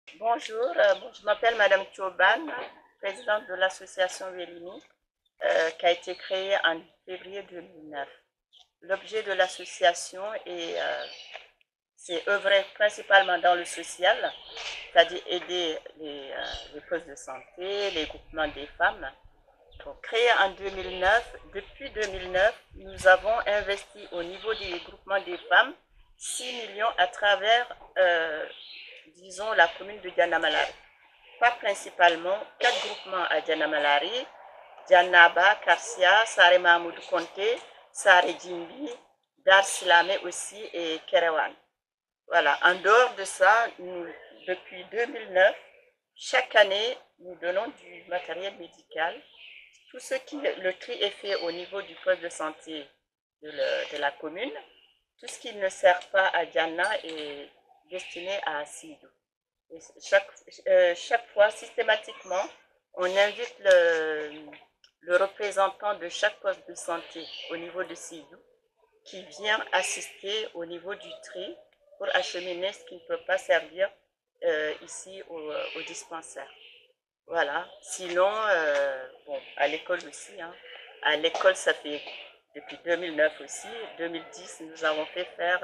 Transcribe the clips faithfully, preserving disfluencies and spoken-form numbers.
Bonjour, euh, bon, je m'appelle Madame Thioban, présidente de l'association Vélini, euh, qui a été créée en février deux mille neuf. L'objet de l'association est, euh, c'est œuvrer principalement dans le social, c'est-à-dire aider les, euh, les postes de santé, les groupements des femmes. Donc, créé en deux mille neuf, depuis deux mille neuf, nous avons investi au niveau des groupements des femmes six millions à travers, euh, disons, la commune de Dianamalari. Pas principalement, quatre groupements à Dianamalari, Dianaba, Karsia, Sare Mahmoud Konté, Sare Djimbi, Dar Silame aussi et Kerewan. Voilà, en dehors de ça, nous, depuis deux mille neuf, chaque année, nous donnons du matériel médical. Tout ce qui, le tri est fait au niveau du poste de santé de, le, de la commune. Tout ce qui ne sert pas à Diana est destiné à Sidou. Et chaque, euh, chaque fois, systématiquement, on invite le, le représentant de chaque poste de santé au niveau de Sidou qui vient assister au niveau du tri pour acheminer ce qui ne peut pas servir euh, ici au, au dispensaire. Voilà. Sinon, euh, bon, à l'école aussi, hein. À l'école, ça fait depuis deux mille neuf aussi. deux mille dix, nous avons fait faire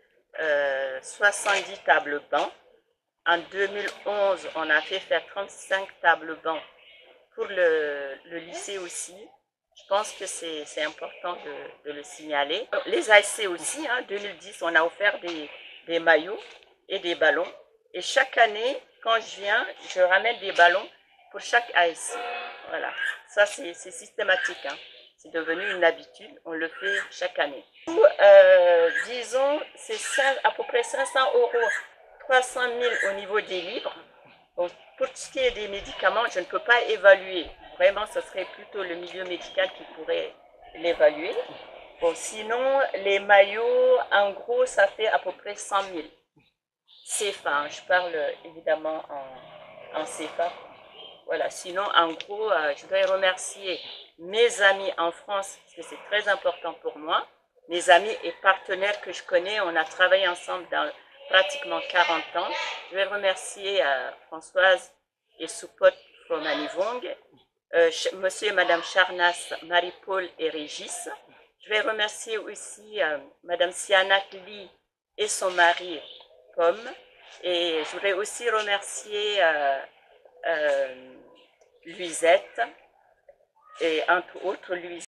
euh, soixante-dix tables bancs. En deux mille onze, on a fait faire trente-cinq tables bancs pour le, le lycée aussi. Je pense que c'est important de, de, le signaler. Les A S C aussi, hein, deux mille dix, on a offert des, des maillots et des ballons. Et chaque année, quand je viens, je ramène des ballons pour chaque A S C. Voilà, ça c'est systématique. Hein. C'est devenu une habitude, on le fait chaque année. Euh, disons, c'est à peu près cinq cents euros, trois cent mille au niveau des livres. Donc, pour ce qui est des médicaments, je ne peux pas évaluer. Vraiment, ce serait plutôt le milieu médical qui pourrait l'évaluer. Bon, sinon, les maillots, en gros, ça fait à peu près cent mille. C F A, je parle évidemment en, en C F A. Voilà, sinon, en gros, euh, je voudrais remercier mes amis en France, parce que c'est très important pour moi. Mes amis et partenaires que je connais, on a travaillé ensemble dans pratiquement quarante ans. Je vais remercier euh, Françoise et Soupot Fromanivong, euh, monsieur et madame Charnas, Marie-Paul et Régis. Je vais remercier aussi euh, madame Siana Lee et son mari, Pomme. Et je voudrais aussi remercier euh, euh, Luisette et entre autres Luisette.